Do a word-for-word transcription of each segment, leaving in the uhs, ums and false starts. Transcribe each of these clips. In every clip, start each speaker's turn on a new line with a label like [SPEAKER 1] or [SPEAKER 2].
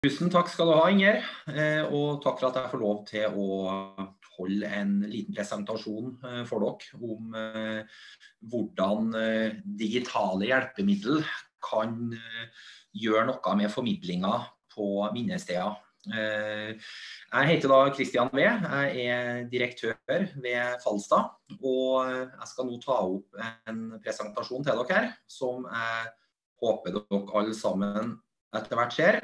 [SPEAKER 1] Tusen takk skal du ha, Inger, og takk for at jeg får lov til å holde en liten presentasjon for dere om hvordan digitale hjelpemidler kan gjøre noe med formidlingen på minnesteder. Jeg heter da Christian V, jeg er direktør ved Falstad, og jeg skal nå ta opp en presentasjon til dere her, som jeg håper dere alle sammen etter hvert ser.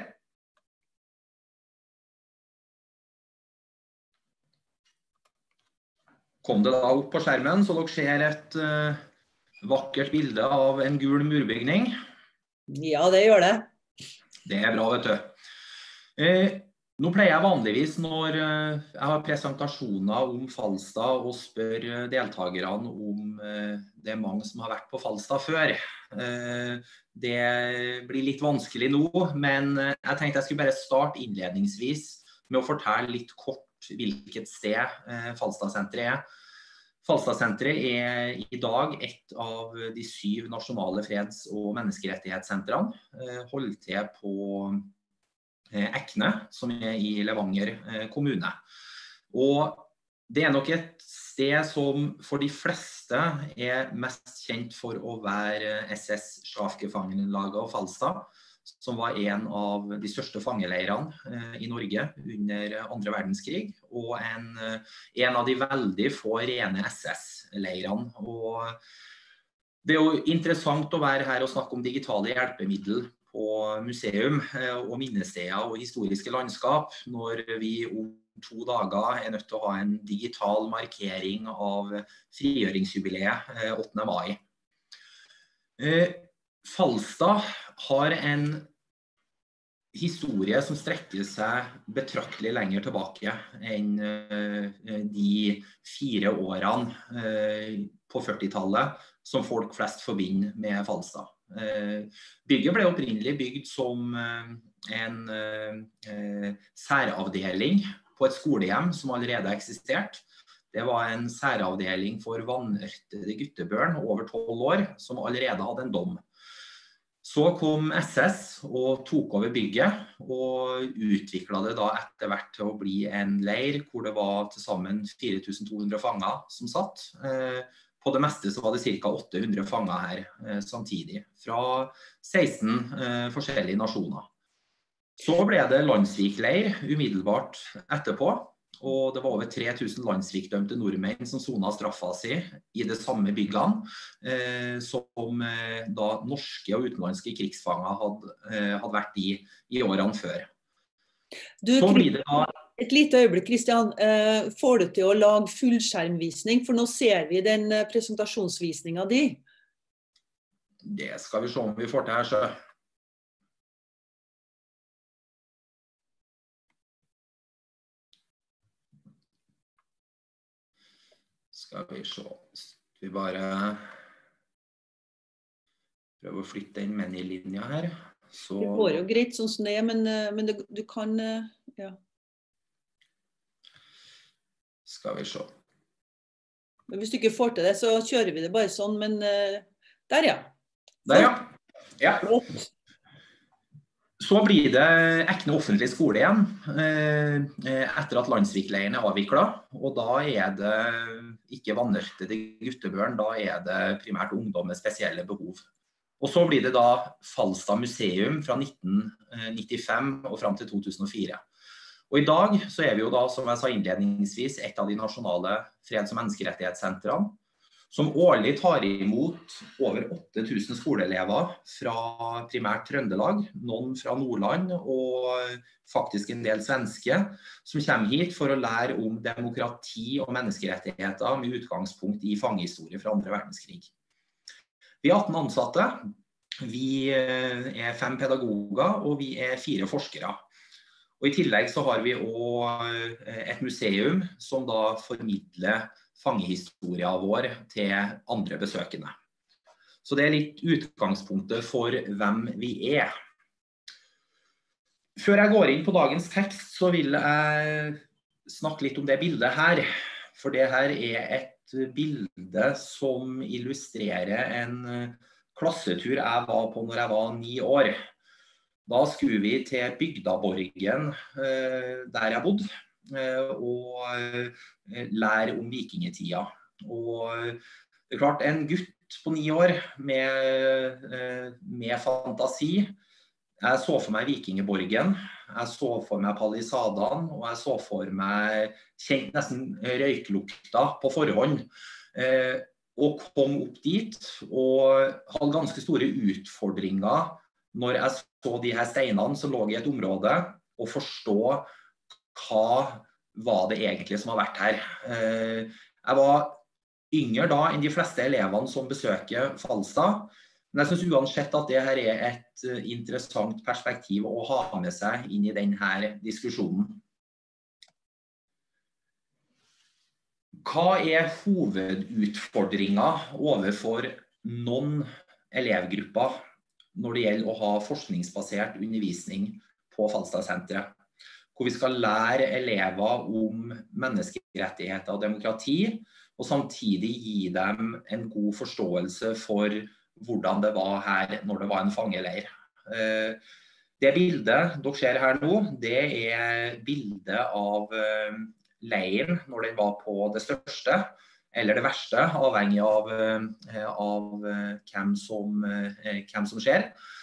[SPEAKER 1] Kom det da opp på skjermen, så dere ser et uh, vakkert bilde av en gul murbygning?
[SPEAKER 2] Ja, det gjør det.
[SPEAKER 1] Det er bra, vet du. Eh, nå pleier jeg vanligvis når uh, jeg har presentasjoner om Falstad og spør deltakerne om uh, det er mange som har vært på Falstad før. Uh, det blir litt vanskelig nå, men uh, jeg tenkte jeg skulle bare starte innledningsvis med å fortelle litt kort hvilket sted eh, Falstadsenteret er. Falstadsenteret er i dag et av de syv nasjonale freds- og menneskerettighetssentrene, eh, holdt til på eh, Ekne, som er i Levanger eh, kommune. Og det er nok et sted som for de fleste er mest kjent for å være S S-Schlafgefangenlaget og Falstad, som var en av de største fangeleirene eh, i Norge under andre verdenskrig, og en, en av de veldig få rene S S-leirene. Og det er jo interessant å være her og snakke om digitale hjelpemidler på museum eh, og minnesteder og historiske landskap, når vi om to dager er nødt til å ha en digital markering av frigjøringsjubileet eh, åttende mai. Eh, Falstad har en historie som strekker seg betraktelig lenger tilbake enn de fire årene på førtitallet som folk flest forbinder med Falstad. Bygget ble opprinnelig bygd som en særavdeling på et skolehjem som allerede eksisterte. Det var en særavdeling for vanørtede guttebørn over tolv år som allerede hadde en dom. Så kom S S og tok over bygget og utviklet det da etter hvert til å bli en leir hvor det var til sammen fire tusen to hundre fanger som satt. På det meste så var det ca. åtte hundre fanger her samtidig, fra seksten forskjellige nasjoner. Så ble det Landsvik-leir umiddelbart etterpå, og det var over tre tusen landsvikdømte nordmenn som sonet straffa si i det samme byggene, eh, som eh, da norske og utenlandske krigsfanger hadde, eh, hadde vært i i årene før.
[SPEAKER 2] Du,
[SPEAKER 1] Så blir det da...
[SPEAKER 2] Et lite øyeblikk, Christian. Eh, får du til å lage fullskjermvisning? For nå ser vi den presentasjonsvisningen din.
[SPEAKER 1] Det skal vi se om vi får til her, så... Skal vi se, vi bare prøver å flytte inn menu-linja her. Så...
[SPEAKER 2] Det går jo greit sånn som det er, men, men det, du kan, ja.
[SPEAKER 1] Skal vi se.
[SPEAKER 2] Men hvis du ikke får til det, så kjører vi det bare sånn, men der ja.
[SPEAKER 1] Der ja. Ja. Så blir det Ekne offentlig skole igjen, etter at Landsvik-leiren er avviklet, og da er det ikke vanørtede guttebørn, da er det primært ungdom med spesielle behov. Og så blir det da Falstad museum fra nitten nittifem og frem til to tusen og fire. Og i dag så er vi jo da, som jeg sa innledningsvis, et av de nasjonale freds- og menneskerettighetssentrene, som årlig tar imot over åtte tusen skoleelever fra primært Trøndelag, noen fra Nordland og faktisk en del svenske, som kommer hit for å lære om demokrati og menneskerettigheter med utgangspunkt i fangehistorie fra andre verdenskrig. Vi er atten ansatte, vi er fem pedagoger og vi er fire forskere. Og i tillegg så har vi også et museum som da formidler fangehistorien vår til andre besøkende. Så det er litt utgangspunktet for hvem vi er. Før jeg går inn på dagens tekst, så vil jeg snakke litt om det bildet her. For det her er et bilde som illustrerer en klassetur jeg var på når jeg var ni år. Da skulle vi til Bygdaborgen, der jeg bodde, og lære om vikingetida. Og det er klart, en gutt på ni år med, med fantasi, jeg så for meg Vikingeborgen, jeg så for meg palisadene, og jeg så for meg, kjent nesten røyklukta på forhånd, og kom opp dit, og hadde ganske store utfordringer når jeg så de her steinene som lå i et område, og forstå hva var det egentlig som har vært her. Jeg var yngre da enn de fleste elevene som besøker Falstad, men jeg synes uansett at det her er et interessant perspektiv å ha med seg inn i denne diskusjonen. Hva er hovedutfordringen overfor noen elevgrupper når det gjelder å ha forskningsbasert undervisning på Falstadsenteret, hvor vi skal lære elever om menneskerettigheter og demokrati, og samtidig gi dem en god forståelse for hvordan det var her når det var en fangeleir. Det bildet dere ser her nå, det er bildet av leiren når den var på det største, eller det verste, avhengig av, av hvem, som, hvem som ser.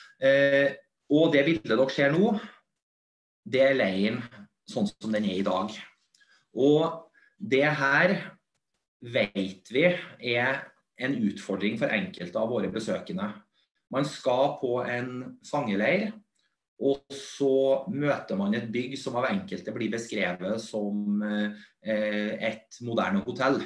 [SPEAKER 1] Og det bildet dere ser nå, det er leiren sånn som den er i dag. Og det her vet vi er en utfordring for enkelte av våre besøkende. Man skal på en fangeleir, og så møter man et bygg som av enkelte blir beskrevet som et moderne hotell.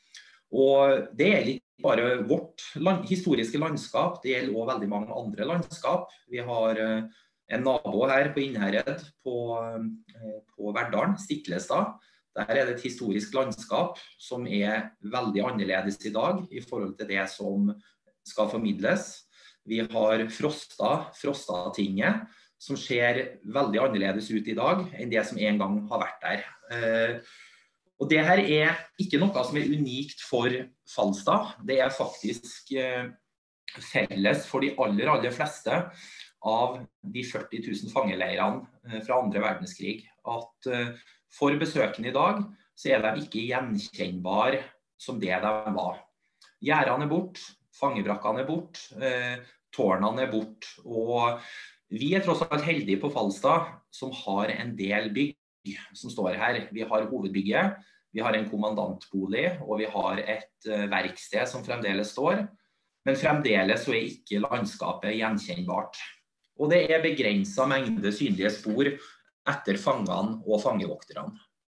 [SPEAKER 1] Og det er ikke bare vårt land, historiske landskap, det gjelder også veldig mange andre landskap. Vi har en nabo her på Innherred på, på Verdalen, Stiklestad. Der er det et historisk landskap som er veldig annerledes i dag i forhold til det som skal formidles. Vi har Frosta, Frostatinget, som ser veldig annerledes ut i dag enn det som en gang har vært der. Og det her er ikke noe som er unikt for Falstad. Det er faktisk felles for de aller, aller fleste av de førti tusen fangeleirene fra andre verdenskrig. At for besøkende i dag, så er de ikke gjenkjennbare som det de var. Gjerdene er bort, fangebrakkene er bort, tårnene er bort. Og vi er tross alt heldige på Falstad, som har en del bygg som står her. Vi har hovedbygget, vi har en kommandantbolig, og vi har et verksted som fremdeles står. Men fremdeles så er ikke landskapet gjenkjennbart. Og det er begrenset mengde synlige spor etter fangene og fangevokterne.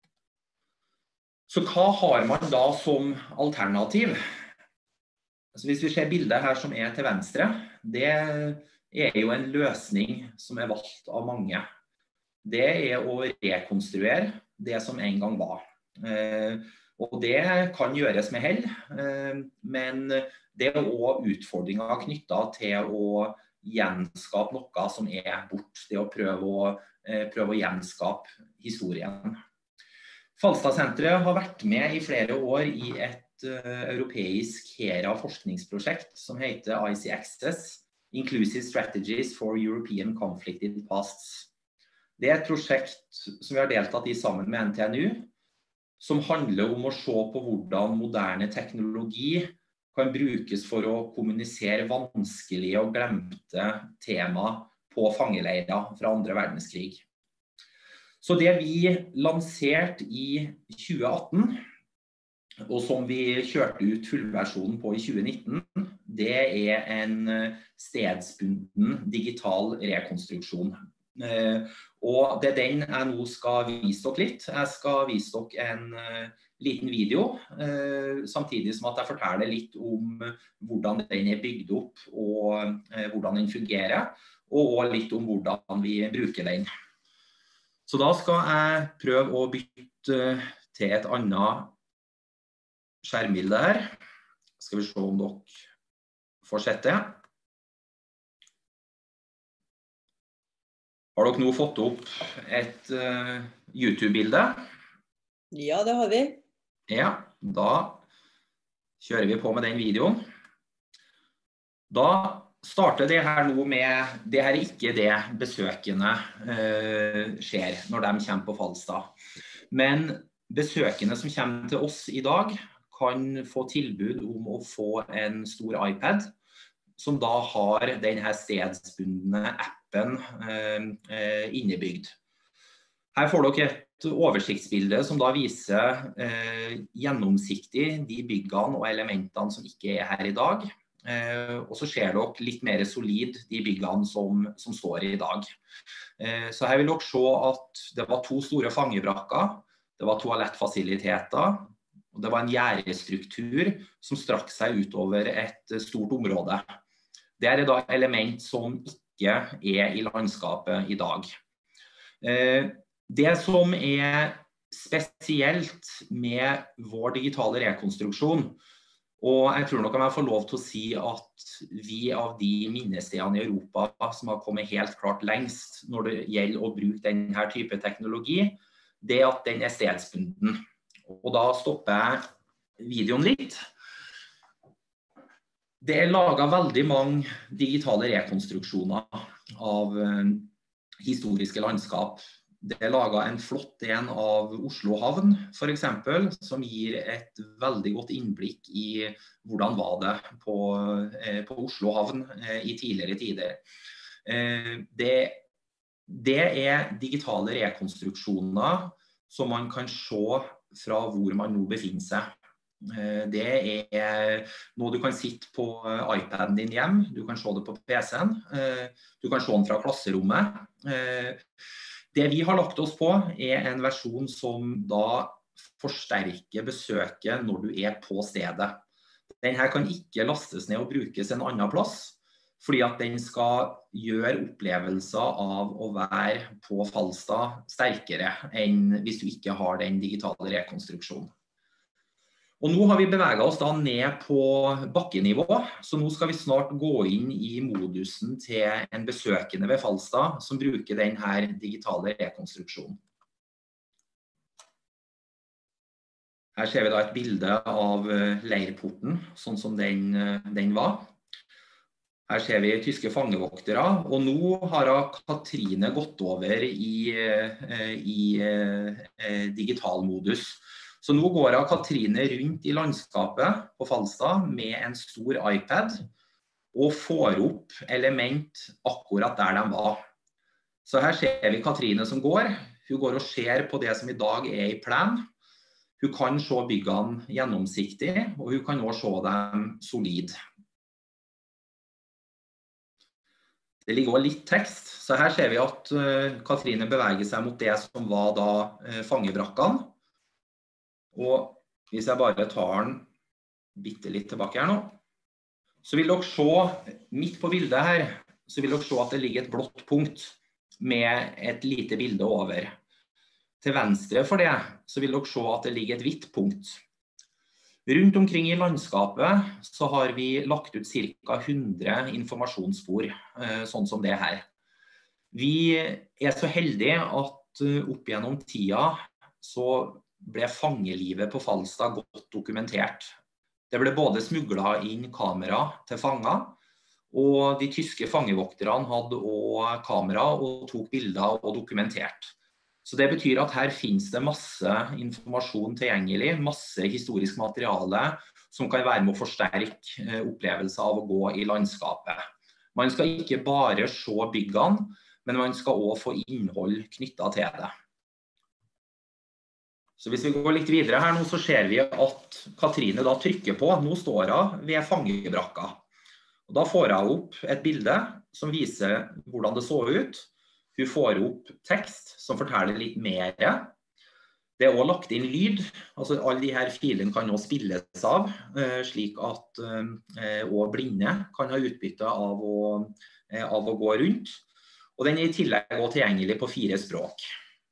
[SPEAKER 1] Så hva har man da som alternativ? Altså hvis vi ser bildet her som er til venstre, det er jo en løsning som er valgt av mange. Det er å rekonstruere det som en gang var. Og det kan gjøres med hell, men det er også utfordringer knyttet til å gjenskape noe som er bort, det å prøve å, prøve å gjenskape historien. Falstadsenteret har vært med i flere år i et europeisk HERA-forskningsprosjekt som heter I C Access, Inclusive Strategies for European Conflicted Pasts. Det er et prosjekt som vi har deltatt i sammen med N T N U, som handler om å se på hvordan moderne teknologi kan brukes for å kommunisere vanskelige og glemte tema på fangeleirer fra andre verdenskrig. Så det vi lanserte i tjue atten, og som vi kjørte ut fullversjonen på i tjue nitten, det er en stedsbunden digital rekonstruksjon. Og det er den jeg nå skal vise dere litt. Jeg skal vise dere en liten video, samtidig som at jeg forteller litt om hvordan den er bygd opp og hvordan den fungerer, og litt om hvordan vi bruker den. Så da skal jeg prøve å bytte til et annet skjermbilde her. Skal vi se om dere får sett det. Har dere nå fått opp et uh, YouTube-bilde?
[SPEAKER 2] Ja, det har vi.
[SPEAKER 1] Ja, da kjører vi på med den videoen. Da starter det her nå med, det her er ikke det besøkende eh, skjer når de kommer på Falstad. Men besøkende som kommer til oss i dag kan få tilbud om å få en stor iPad, som da har denne stedsbundne appen eh, innebygd. Her får dere et oversiktsbilde som da viser eh, gjennomsiktig de byggene og elementene som ikke er her i dag. Eh, og så ser dere litt mer solid de byggene som, som står i dag. Eh, så her vil dere se at det var to store fangebrakker, det var toalettfasiliteter, og det var en gjerdestruktur som strakk seg utover et stort område. Det er da element som ikke er i landskapet i dag. Eh, det som er spesielt med vår digitale rekonstruksjon, og jeg tror nok jeg får lov til å si at vi av de minnestedene i Europa som har kommet helt klart lengst når det gjelder å bruke denne type teknologi, det er at den er stedsbunden. Og da stopper jeg videoen litt. Det er laget veldig mange digitale rekonstruksjoner av uh, historiske landskap. Det er laget en flott en av Oslo havn, for eksempel, som gir et veldig godt innblikk i hvordan var det på, eh, på Oslo havn eh, i tidligere tider. Eh, det, det er digitale rekonstruksjoner som man kan se fra hvor man nå befinner seg. Eh, det er noe du kan sitte på iPaden din hjem, du kan se det på P C-en, eh, du kan se den fra klasserommet. Eh, Det vi har lagt oss på er en versjon som da forsterker besøket når du er på stedet. Denne kan ikke lastes ned og brukes en annen plass, fordi at den skal gjøre opplevelser av å være på Falstad sterkere enn hvis du ikke har den digitale rekonstruksjonen. Og nå har vi beveget oss da ned på bakkenivå, så nå skal vi snart gå inn i modusen til en besøkende ved Falstad som bruker denne digitale rekonstruksjonen. Her ser vi da et bilde av leirporten, sånn som den, den var. Her ser vi tyske fangevoktere, og nå har Katrine gått over i, i, i digital modus. Så nå går Katrine rundt i landskapet på Falstad med en stor iPad og får opp element akkurat der de var. Så her ser vi Katrine som går. Hun går og ser på det som i dag er i plan. Hun kan se byggene gjennomsiktig, og hun kan også se dem solid. Det ligger også litt tekst, så her ser vi at Katrine beveger seg mot det som var da fangebrakkene. Og hvis jeg bare tar den bitte litt tilbake her nå, så vil dere se, midt på bildet her, så vil dere se at det ligger et blått punkt med et lite bilde over. Til venstre for det, så vil dere se at det ligger et hvitt punkt. Rundt omkring i landskapet så har vi lagt ut ca hundre informasjonsspor, sånn som det her. Vi er så heldige at opp gjennom tida så ble fangelivet på Falstad godt dokumentert. Det ble både smuglet inn kamera til fanger, og de tyske fangevokterne hadde også kamera og tok bilder og dokumentert. Så det betyr at her finnes det masse informasjon tilgjengelig, masse historisk materiale som kan være med å forsterke opplevelser av å gå i landskapet. Man skal ikke bare se byggene, men man skal også få innhold knyttet til det. Så hvis vi går litt videre her nå, så ser vi at Katrine da trykker på. Nå står hun ved fangebrakka. Og da får hun opp et bilde som viser hvordan det så ut. Hun får opp tekst som forteller litt mer. Det er også lagt inn lyd. Altså alle de her filene kan også spilles av, slik at også blinde kan ha utbytte av å, av å gå rundt. Og den er i tillegg også tilgjengelig på fire språk.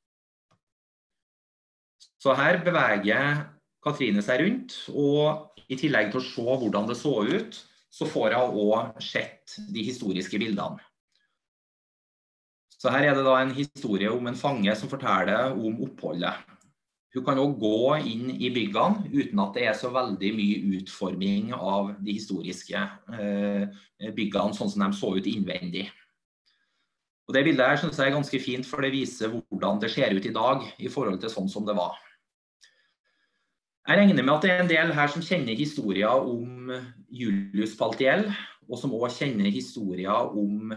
[SPEAKER 1] Så her beveger Katrine seg rundt, og i tillegg til å se hvordan det så ut, så får hun også sett de historiske bildene. Så her er det da en historie om en fange som forteller om oppholdet. Hun kan også gå inn i byggene uten at det er så veldig mye utforming av de historiske eh, byggene, sånn som de så ut innvendig. Og det bildet her synes jeg er ganske fint, for det viser hvordan det ser ut i dag i forhold til sånn som det var. Jeg regner med at det er en del her som kjenner historier om Julius Paltiel, og som også kjenner historier om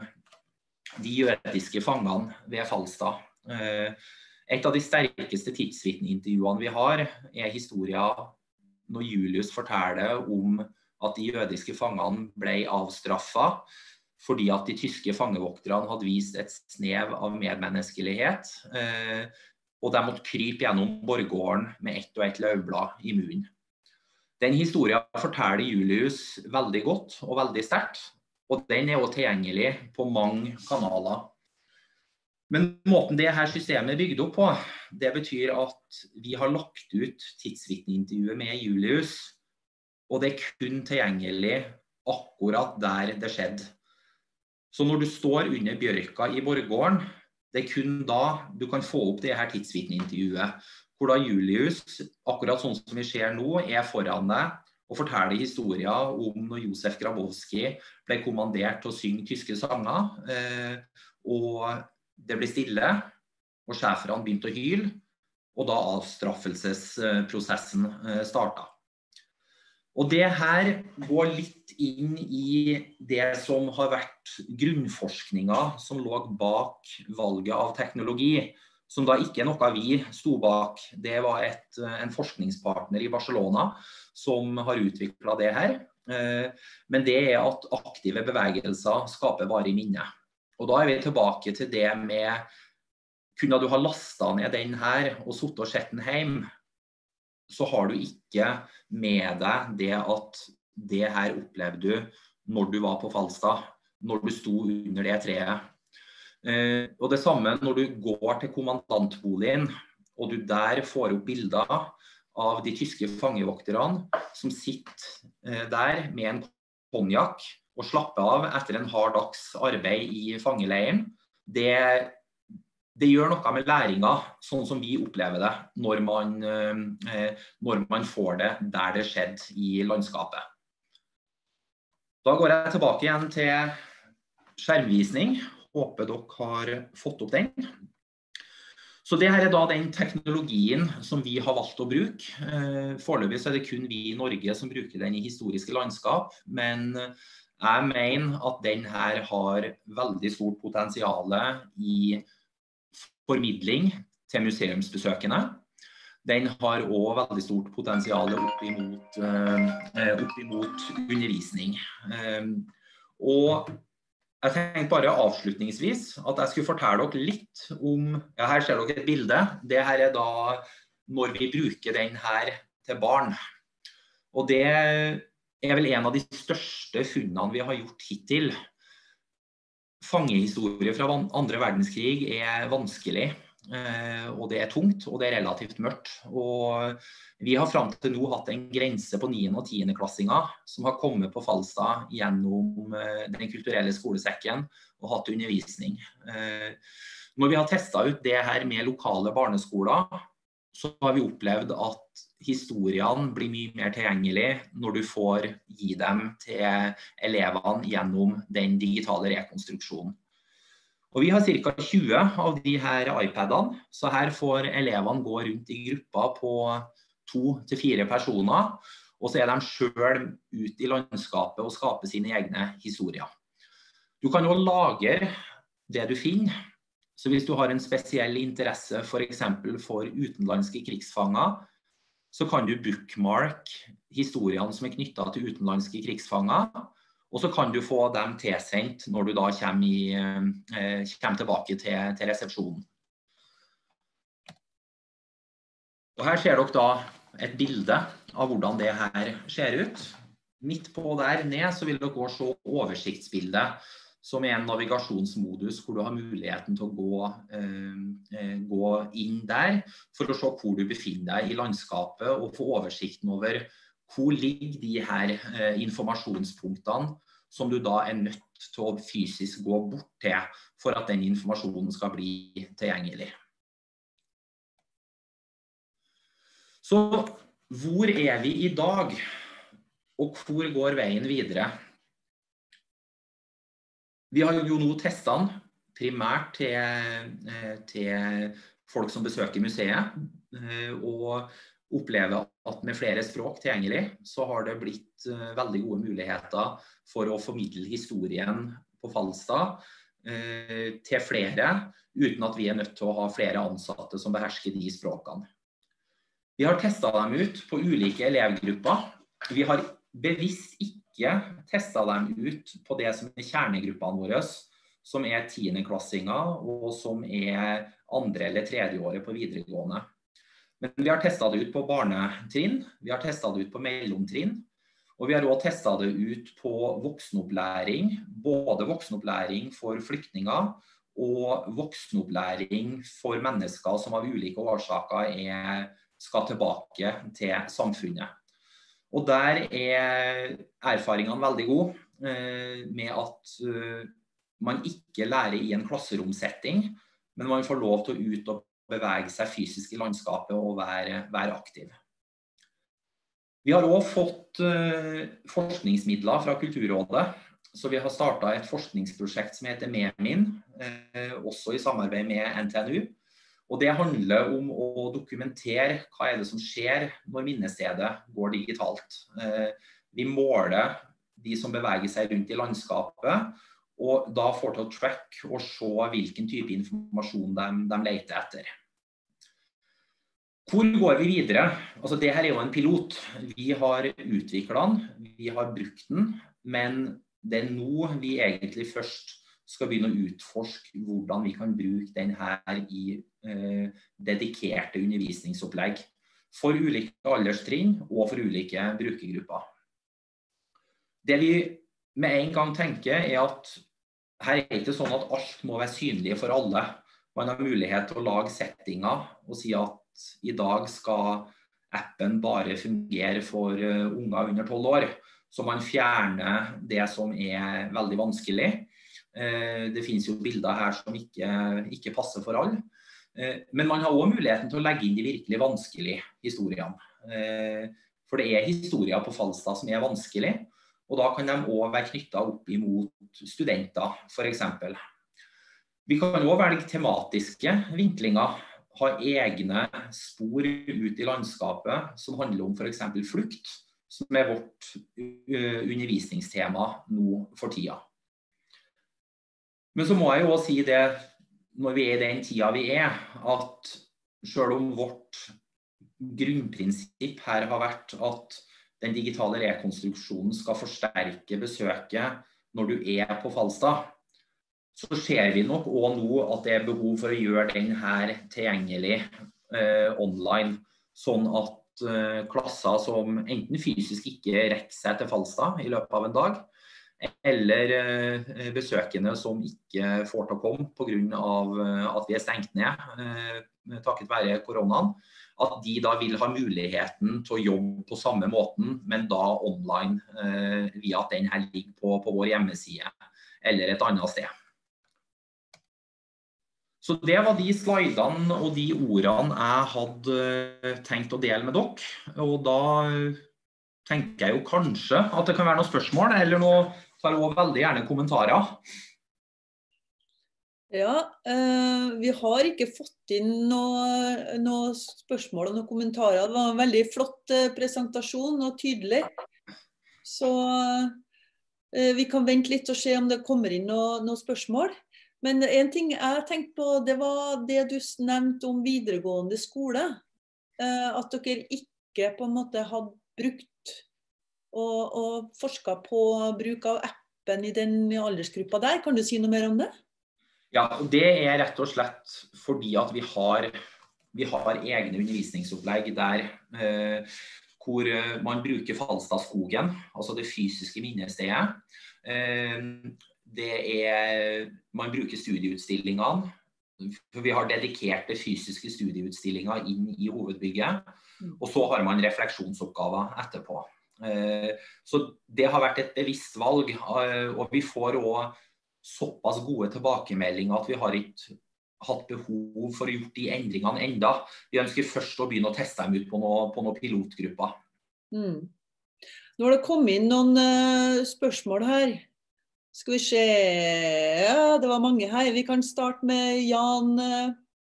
[SPEAKER 1] de jødiske fangene ved Falstad. Eh, Et av de sterkeste tidsvitneintervjuene vi har er historien når Julius forteller om at de jødiske fangene ble avstraffet fordi at de tyske fangevokterne hadde vist et snev av medmenneskelighet, eh, og de måtte krype gjennom borggården med ett og ett løvblad i munnen. Den historien forteller Julius veldig godt og veldig sterkt, og den er også tilgjengelig på mange kanaler. Men måten det her systemet er bygd opp på, det betyr at vi har lagt ut tidsvitneintervjuet med Julius, og det er kun tilgjengelig akkurat der det skjedde. Så når du står under bjørka i borggården, det er kun da du kan få opp det her tidsvitneintervjuet, hvor da Julius, akkurat sånn som vi ser nå, er foran deg og forteller historier om når Josef Grabowski ble kommandert til å synge tyske sanger, eh, og det ble stille, og sjeferne begynte å hyle, og da avstraffelsesprosessen startet. Og det her går litt inn i det som har vært grunnforskningen som lå bak valget av teknologi, som da ikke er noe vi sto bak. Det var et, en forskningspartner i Barcelona som har utviklet det her. Men det er at aktive bevegelser skaper varig minne. Og da er vi tilbake til det med, kunne du ha lastet ned den her og suttet og sett den hjem, så har du ikke med deg det at det her opplevde du når du var på Falstad, når du sto under det treet. Eh, og det samme når du går til kommandantboligen, og du der får opp bilder av de tyske fangevokterne som sitter eh, der med en konjakk, og slappe av etter en hard dags arbeid i fangeleiren, det, det gjør noe med læringen, sånn som vi opplever det, når man, eh, når man får det der det skjedde i landskapet. Da går jeg tilbake igjen til skjermvisning. Håper dere har fått opp den. Så det her er da den teknologien som vi har valgt å bruke. Eh, foreløpig så er det kun vi i Norge som bruker den i historiske landskap, men jeg mener at den her har veldig stort potensial i formidling til museumsbesøkende. Den har også veldig stort potensial opp imot, uh, opp imot undervisning. Um, og jeg tenkte bare avslutningsvis at jeg skulle fortelle dere litt om, ja, her ser dere et bilde. Det her er da når vi bruker den her til barn. Og det er vel en av de største funnene vi har gjort hittil. Fangehistorie fra andre verdenskrig er vanskelig, og det er tungt, og det er relativt mørkt. Og vi har frem til nå hatt en grense på niende og tiende klassinger som har kommet på Falstad gjennom den kulturelle skolesekken og hatt undervisning. Når vi har testet ut det her med lokale barneskoler, så har vi opplevd at historiene blir mye mer tilgjengelig når du får gi dem til elevene gjennom den digitale rekonstruksjonen. Og vi har ca tjue av de her iPadene, så her får elevene gå rundt i grupper på to til fire personer, og så er de selv ute i landskapet og skaper sine egne historier. Du kan også lagre det du finner. Så hvis du har en spesiell interesse for eksempel for utenlandske krigsfanger, så kan du bookmark historiene som er knyttet til utenlandske krigsfanger, og så kan du få dem tilsendt når du da kommer, i, eh, kommer tilbake til, til resepsjonen. Og her ser dere da et bilde av hvordan det her ser ut. Midt på der ned så vil dere også se oversiktsbildet, som er en navigasjonsmodus hvor du har muligheten til å gå, eh, gå inn der for å se hvor du befinner deg i landskapet og få oversikten over hvor ligger de her eh, informasjonspunktene som du da er nødt til å fysisk gå bort til for at den informasjonen skal bli tilgjengelig. Så hvor er vi i dag, og hvor går veien videre? Vi har jo nå testet den primært til, til folk som besøker museet, og opplever at med flere språk tilgjengelig, så har det blitt veldig gode muligheter for å formidle historien på Falstad til flere, uten at vi er nødt til å ha flere ansatte som behersker de språkene. Vi har testet dem ut på ulike elevgrupper. Vi har bevisst ikke testet dem ut på det som er kjernegruppene våre, som er tiendeklassinger og som er andre eller tredje året på videregående. Men vi har testet det ut på barnetrinn, vi har testet det ut på mellomtrinn, og vi har også testet det ut på voksenopplæring, både voksenopplæring for flyktninger og voksenopplæring for mennesker som av ulike årsaker er, skal tilbake til samfunnet. Og der er erfaringene veldig gode med at man ikke lærer i en klasseromsetting, men man får lov til å ut og bevege seg fysisk i landskapet og være, være aktiv. Vi har også fått uh, forskningsmidler fra Kulturrådet, så vi har startet et forskningsprosjekt som heter MEMIN, uh, også i samarbeid med N T N U. Og det handler om å dokumentere hva er det som skjer når minnestedet går digitalt. Uh, vi måler de som beveger seg rundt i landskapet, og da får til å track og se hvilken type informasjon de, de leter etter. Hvor går vi videre? Altså, det her er jo en pilot. Vi har utviklet den, vi har brukt den, men det er nå vi egentlig først skal begynne å utforske hvordan vi kan bruke den her i eh, dedikerte undervisningsopplegg for ulike alderstrinn og for ulike brukergrupper. Det vi med en gang tenker er at her er det ikke sånn at alt må være synlig for alle. Man har mulighet til å lage settinger og si at i dag skal appen bare fungere for unger under tolv år, så man fjerner det som er veldig vanskelig. Det finnes jo bilder her som ikke, ikke passer for alle. Men man har også muligheten til å legge inn de virkelig vanskelige historiene. For det er historier på Falstad som er vanskelig, og da kan de også være knyttet opp imot studenter, for eksempel. Vi kan også velge tematiske vinklinger, ha egne spor ut i landskapet som handler om for eksempel flukt, som er vårt undervisningstema nå for tida. Men så må jeg jo også si det, når vi er i den tida vi er, at selv om vårt grunnprinsipp her har vært at den digitale rekonstruksjonen skal forsterke besøket når du er på Falstad, så ser vi nok også nå at det er behov for å gjøre den her tilgjengelig eh, online, sånn at eh, klasser som enten fysisk ikke rekker seg til Falstad i løpet av en dag, eller eh, besøkende som ikke får til å komme på grunn av eh, at vi er stengt ned, eh, takket være koronaen, at de da vil ha muligheten til å jobbe på samme måten, men da online, eh, via at den her ligger på, på vår hjemmeside eller et annet sted. Så det var de slidene og de ordene jeg hadde tenkt å dele med dere, og da tenker jeg jo kanskje at det kan være noen spørsmål, eller noe, tar jeg også veldig gjerne kommentarer.
[SPEAKER 2] Ja, eh, vi har ikke fått inn noe, noe spørsmål og noen kommentarer. Det var en veldig flott presentasjon og tydelig. Så eh, vi kan vente litt og se om det kommer inn noen noe spørsmål. Men en ting jeg tenkte på, det var det du nevnte om videregående skole. At dere ikke på en måte hadde brukt og, og forsket på bruk av appen i den aldersgruppa der. Kan du si noe mer om det?
[SPEAKER 1] Ja, det er rett og slett fordi at vi har, vi har egne undervisningsopplegg der eh, hvor man bruker Falstadskogen, altså det fysiske minnestedet. Eh, Det er, man bruker studieutstillingene, for vi har dedikerte fysiske studieutstillinger inn i hovedbygget, og så har man refleksjonsoppgaver etterpå. Så det har vært et bevisst valg, og vi får også såpass gode tilbakemeldinger at vi har ikke hatt behov for å gjøre de endringene enda. Vi ønsker først å begynne å teste dem ut på noen, på noen pilotgrupper.
[SPEAKER 2] Mm. Nå har det kommet inn noen uh, spørsmål her. Skal vi se, ja, det var mange her. Vi kan starte med Jan uh,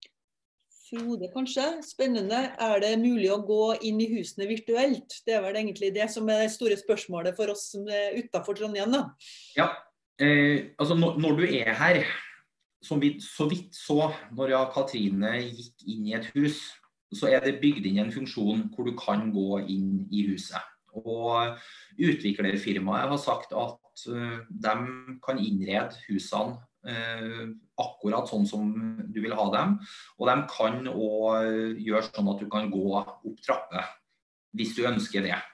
[SPEAKER 2] Frode, kanskje. Spennende. Er det mulig å gå inn i husene virtuelt? Det er vel egentlig det som er det store spørsmålet for oss som er utenfor Trondheim, da.
[SPEAKER 1] Ja, eh, altså når, når du er her, som vi så vidt så når ja, Katrine gikk inn i et hus, så er det bygd inn en funksjon hvor du kan gå inn i huset. Og utviklerfirmaet har sagt at uh, de kan innrede husene uh, akkurat sånn som du vil ha dem, og de kan også gjøre sånn at du kan gå opp trappe hvis du ønsker det.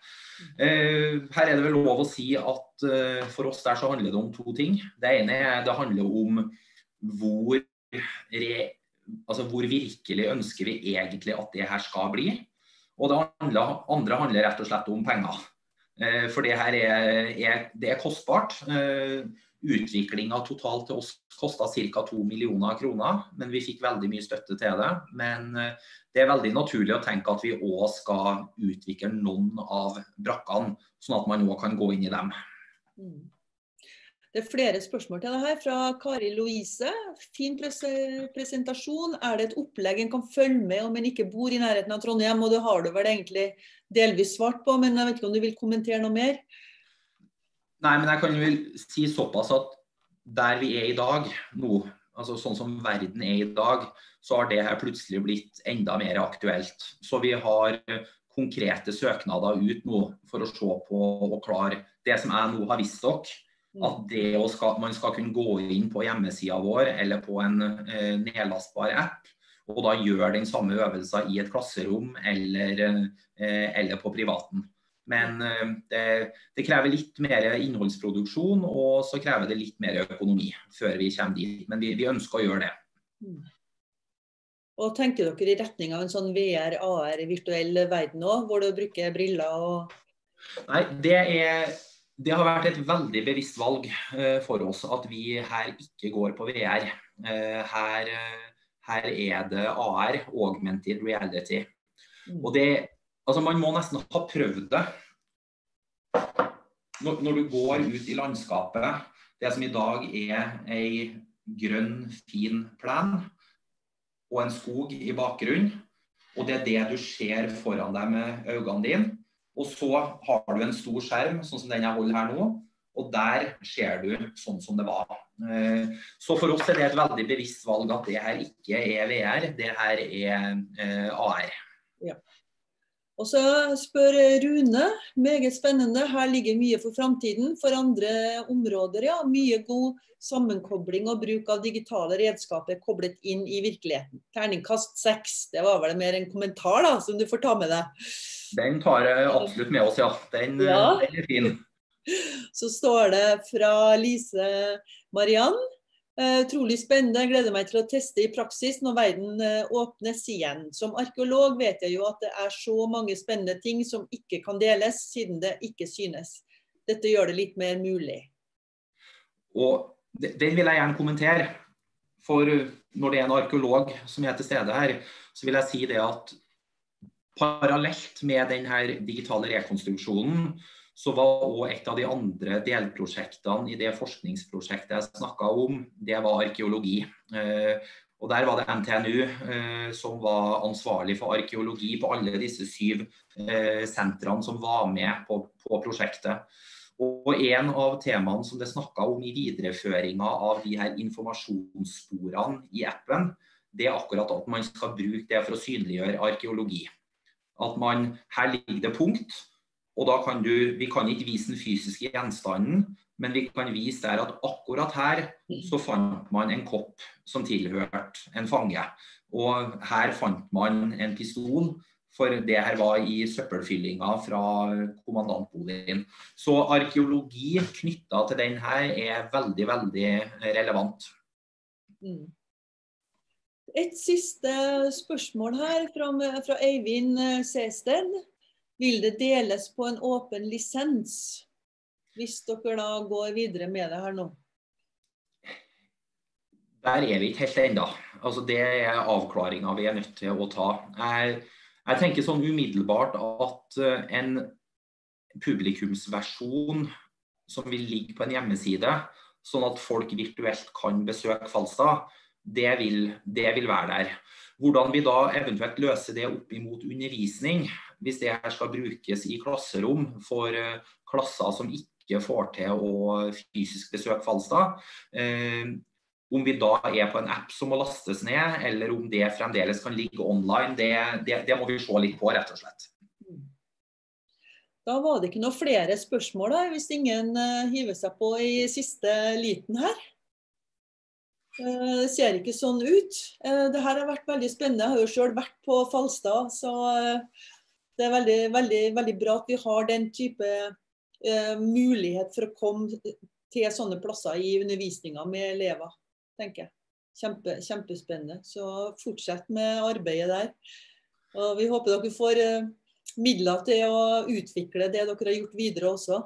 [SPEAKER 1] Uh, her er det vel lov å si at uh, for oss der så handler det om to ting. Det ene er det handler om hvor, re, altså hvor virkelig ønsker vi egentlig at det her skal bli. Og det andre, andre handler rett og slett om penger. Eh, for det her er, er, det er kostbart. Eh, utviklingen totalt til oss kostet ca. to millioner kroner, men vi fikk veldig mye støtte til det. Men eh, det er veldig naturlig å tenke at vi også skal utvikle noen av brakkene, sånn at man også kan gå inn i dem.
[SPEAKER 2] Mm. Det er flere spørsmål til det her fra Kari Louise. Fin pres presentasjon. Er det et opplegg en kan følge med om en ikke bor i nærheten av Trondheim? Og det har du vel egentlig delvis svart på, men jeg vet ikke om du vil kommentere noe mer?
[SPEAKER 1] Nei, men jeg kan vel si såpass at der vi er i dag nå, altså sånn som verden er i dag, så har det her plutselig blitt enda mer aktuelt. Så vi har konkrete søknader ut nå for å se på og klare det som jeg nå har visst dere. At det å skal, man skal kunne gå inn på hjemmesiden vår eller på en eh, nedlastbar app, og da gjøre den samme øvelsen i et klasserom eller, eh, eller på privaten. Men eh, det, det krever litt mer innholdsproduksjon, og så krever det litt mer økonomi før vi kommer dit. Men vi, vi ønsker å gjøre det.
[SPEAKER 2] Mm. Og tenker dere i retning av en sånn V R, A R, virtuell verden også, hvor du bruker briller og...
[SPEAKER 1] Nei, det er... Det har vært et veldig bevisst valg uh, for oss at vi her ikke går på V R. Uh, her, uh, her er det A R, augmented reality. Mm. Og det, altså man må nesten ha prøvd det. Når, når du går ut i landskapet, det som i dag er en grønn, fin plen, og en skog i bakgrunnen, og det er det du ser foran deg med øynene dine. Og så har du en stor skjerm, sånn som den jeg holder her nå, og der ser du sånn som det var. Så for oss er det et veldig bevisst valg at det her ikke er V R, det her er A R.
[SPEAKER 2] Ja. Og så spør Rune, meget spennende, her ligger mye for fremtiden, for andre områder, ja, mye god sammenkobling og bruk av digitale redskaper koblet inn i virkeligheten. Terningkast seks, det var vel mer en kommentar da, som du får ta med deg.
[SPEAKER 1] Den tar jeg absolutt med oss, ja. Den, ja. Den er fin.
[SPEAKER 2] Så står det fra Lise Mariann. Utrolig spennende, jeg gleder meg til å teste i praksis når verden åpnes igjen. Som arkeolog vet jeg jo at det er så mange spennende ting som ikke kan deles, siden det ikke synes. Dette gjør det litt mer mulig. Og
[SPEAKER 1] den vil jeg gjerne kommentere. For når det er en arkeolog som er til stede her, så vil jeg si det at parallelt med denne digitale rekonstruksjonen, så var også et av de andre delprosjektene i det forskningsprosjektet jeg snakket om, det var arkeologi. Og der var det N T N U som var ansvarlig for arkeologi på alle disse syv sentrene som var med på, på prosjektet. Og en av temaene som det snakket om i videreføringen av de her informasjonssporene i appen, det er akkurat at man skal bruke det for å synliggjøre arkeologi. At man, her ligger det punkt, og da kan du, vi kan ikke vise den fysiske gjenstanden, men vi kan vise der at akkurat her så fant man en kopp som tilhørte en fange. Og her fant man en pistol, for det her var i søppelfyllinga fra kommandantboligen. Så arkeologi knyttet til den her er veldig, veldig relevant.
[SPEAKER 2] Mm. Et siste spørsmål her fra, fra Eivind Sested. Vil det deles på en åpen lisens, hvis dere da går videre med det her nå?
[SPEAKER 1] Der er vi ikke helt enda. Altså, det er avklaringen vi er nødt til å ta. Jeg, jeg tenker sånn umiddelbart at en publikumsversjon som vil ligge på en hjemmeside, sånn at folk virtuelt kan besøke Falstad, det vil, det vil være der. Hvordan vi da eventuelt løser det opp imot undervisning, hvis det her skal brukes i klasserom for klasser som ikke får til å fysisk besøke Falstad, eh, om vi da er på en app som må lastes ned, eller om det fremdeles kan ligge online, det, det, det må vi se litt på, rett og slett.
[SPEAKER 2] Da var det ikke noe flere spørsmål da, hvis ingen uh, hiver seg på i siste liten her. Uh, det ser ikke sånn ut. Uh, det her har vært veldig spennende. Jeg har jo selv vært på Falstad, så uh, det er veldig, veldig, veldig bra at vi har den type uh, mulighet for å komme til sånne plasser i undervisningen med elever, tenker jeg. Kjempe, kjempespennende. Så fortsett med arbeidet der. Og vi håper dere får uh, midler til å utvikle det dere har gjort videre også.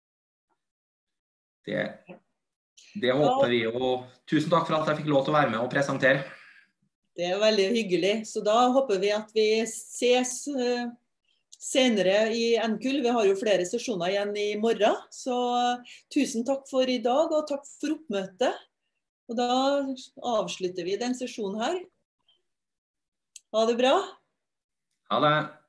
[SPEAKER 1] Det, det håper vi, og tusen takk for at jeg fikk lov til å være med og presentere.
[SPEAKER 2] Det er veldig hyggelig, så da håper vi at vi ses uh, senere i N-kull. Vi har jo flere sesjoner igjen i morgen, så uh, tusen takk for i dag, og takk for oppmøtet. Og da avslutter vi den sesjonen her. Ha det bra.
[SPEAKER 1] Ha det.